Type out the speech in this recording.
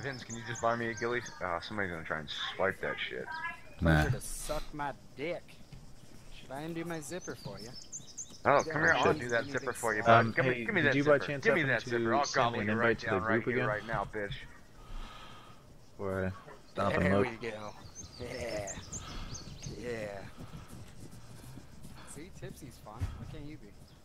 Vince, can you just buy me a ghillie? Somebody's gonna try and swipe that shit. Nah. Pleasure to suck my dick. Should I undo my zipper for you? Oh, come here, I'll on, do that you zipper big for you, slob. bud. Hey, Give me did that you by zipper. chance Give me happen that to zipper. I'll send me gobble an you invite right to the down right group here, again? right now, bitch. Or stop and There look? we go. Yeah. Yeah. See, Tipsy's fun. Why can't you be?